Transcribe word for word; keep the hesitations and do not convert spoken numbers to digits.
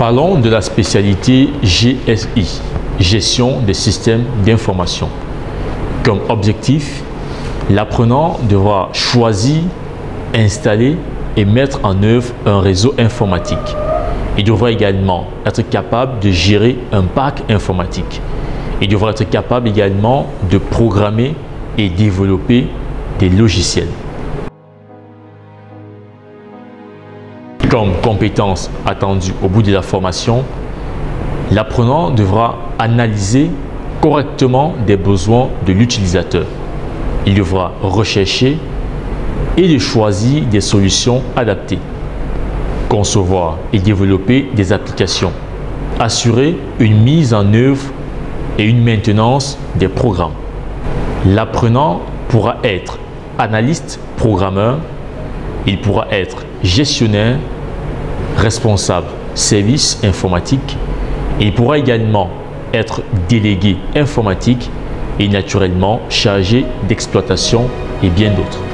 Parlons de la spécialité G S I, gestion des systèmes d'information. Comme objectif, l'apprenant devra choisir, installer et mettre en œuvre un réseau informatique. Il devra également être capable de gérer un parc informatique. Il devra être capable également de programmer et développer des logiciels. Comme compétence attendue au bout de la formation, l'apprenant devra analyser correctement des besoins de l'utilisateur. Il devra rechercher et de choisir des solutions adaptées, concevoir et développer des applications, assurer une mise en œuvre et une maintenance des programmes. L'apprenant pourra être analyste programmeur, il pourra être gestionnaire, responsable service informatique, il pourra également être délégué informatique et naturellement chargé d'exploitation et bien d'autres.